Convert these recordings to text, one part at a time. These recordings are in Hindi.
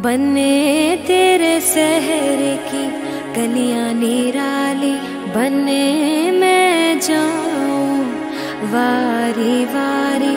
बन्ने तेरे शहर की गलियां निराली, बन्ने मैं जाऊं वारी वारी।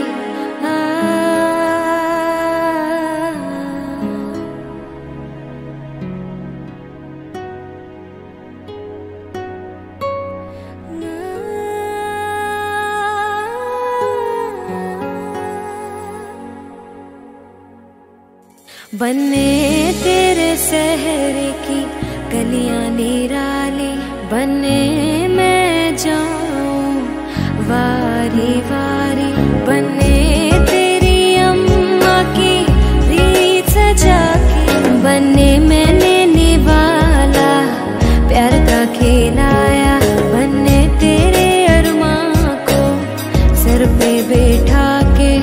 बन्ने तेरे शहर की गलियां निराली, बन्ने मैं जाऊं वारी वारी। बन्ने तेरी अम्मा की रीत सजा के, बन्ने मैंने निवाला प्यार का खिलाया, बन्ने तेरे अरमां को सर पे बैठा के।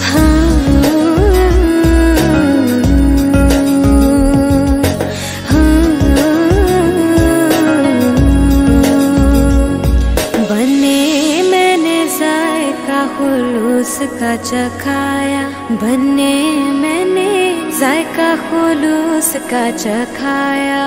का चखाया, बन्ने मैंने जायका खुलूस का चखाया।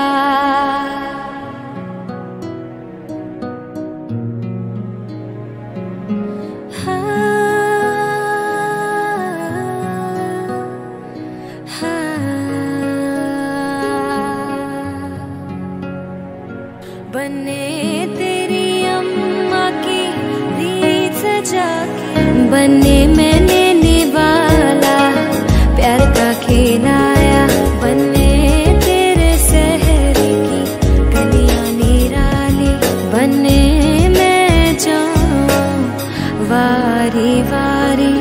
बन्ने तेरी अम्मा की रीत सजा के, बन्ने मैंने निवाला प्यार का खिलाया, बन्ने तेरे शहर की गलियां निराली, बन्ने मैं जाऊं वारी वारी।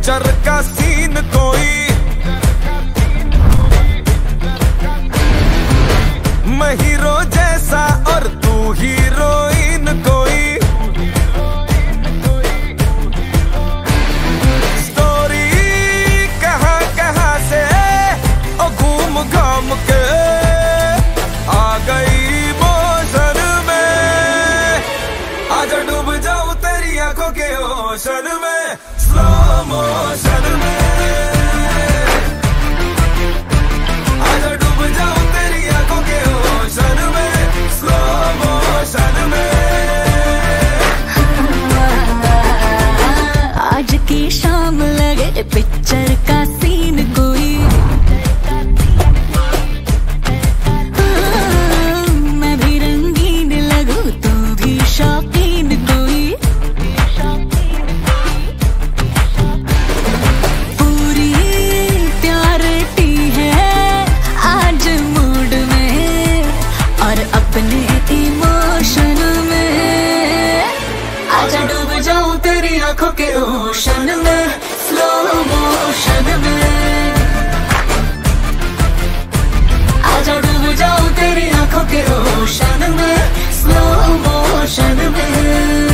पिक्चर का सीन कोई, मैं हीरो जैसा और तू हीरोइन कोई। स्टोरी कहाँ कहाँ से ओ घूम घाम के आ गई मोशन में। आजा डूब जाऊं तेरी आंखों के ओशन में, स्लो मोशन में। आजा डूब जाऊं तेरी आंखों के ओशन में, स्लो मोशन में। आज की शाम लगे पिक्चर का सीन कोई, मैं भी रंगीन लगूं तू भी शौकीन कोई। पूरी प्यारिटी है आज मूड में और अपने इमोशन में। आजा डूब जाऊं तेरी आंखों के ओशन में, स्लो मोशन में। आजा डूब जाऊं तेरी आंखों के ओशन में, स्लो मोशन में।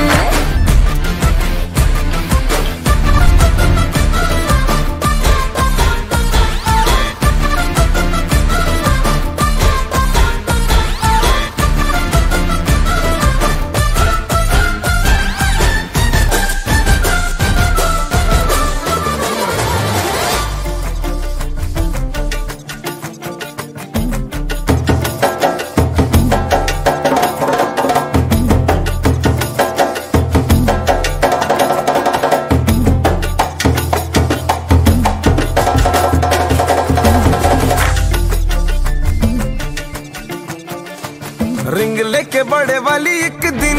रिंग लेके बड़े वाली एक दिन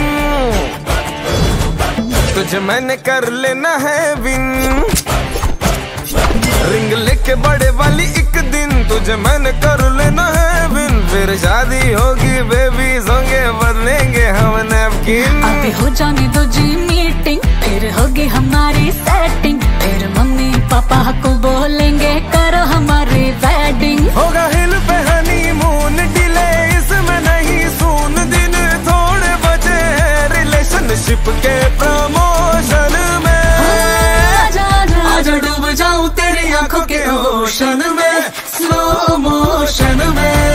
तुझे मैंने कर लेना है विन। रिंग लेके बड़े वाली एक दिन तुझे मैंने कर लेना है विन। फिर शादी होगी, बेबीज होंगे, बदलेंगे हम नैपकिन। अभी हो जाने दो जी मीटिंग, फिर होगी हमारी सेटिंग। फिर मम्मी पापा को बोलेंगे करो हमारी वेडिंग। होगा हिल पे हनीमून डिले, इसमें नहीं सून। दिन थोड़े बचे हैं रिलेशनशिप के प्रमोशन में। आजा डूब जाऊं तेरी आंखों के ओशन में, स्लो मोशन में।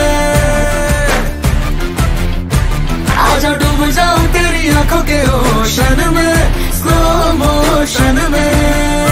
आजा डूब जाऊं तेरी आंखों के ओशन में, स्लो मोशन में।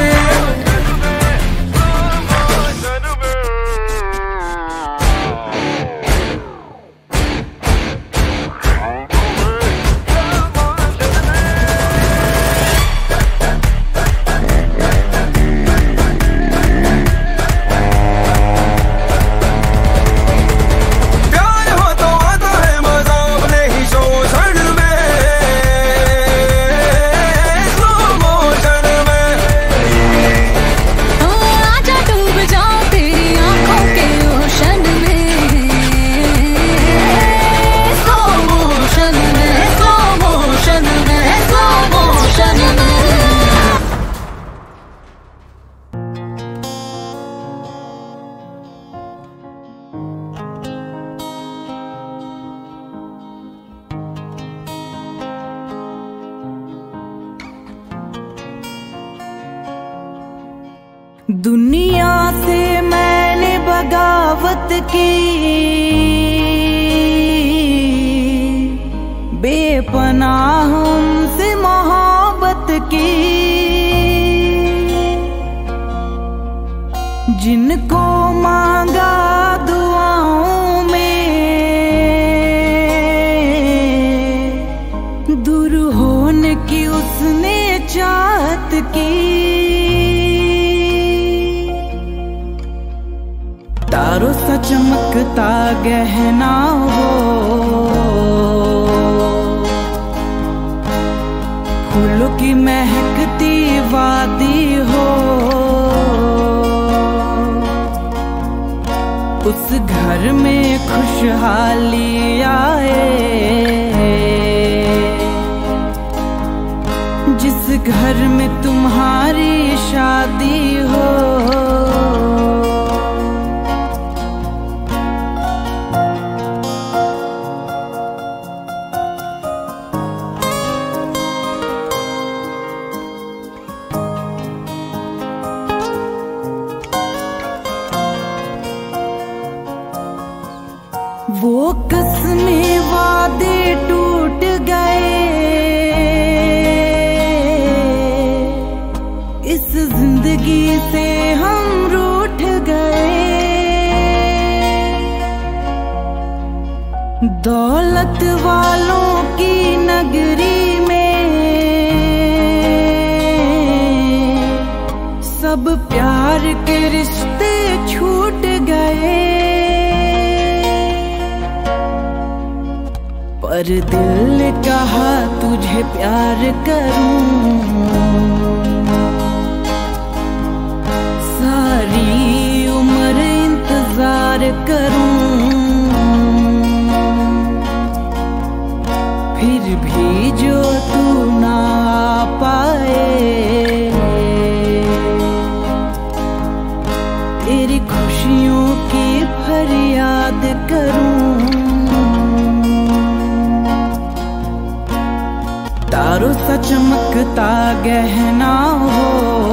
दुनिया से मैंने बगावत की, बेपनाह उनसे मोहब्बत की। जिनको मांगा दुआओं में, दूर होने की उसने चाहत की। तारों सा चमकता गहना हो, फूलों की महकती वादी हो। उस घर में खुशहाली आए, जिस घर में तुम्हारी शादी हो। वो कसमें वादे टूट गए, इस जिंदगी से हम रूठ गए। दौलत वालों की नगरी में सब प्यार के रिश्ते छूट गए। पर दिल ने कहा तुझे प्यार करूं, सारी उम्र इंतजार करूं। फिर भी जो तू ना आ पाए, तेरी खुशियों की फरियाद करूं। तारों सा चमकता गहना हो,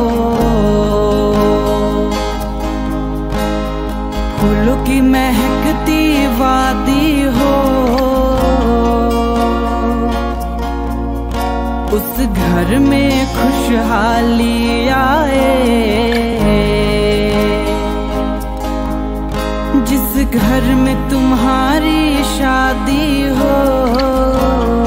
फूलों की महकती वादी हो। उस घर में खुशहाली आए, जिस घर में तुम्हारी शादी हो।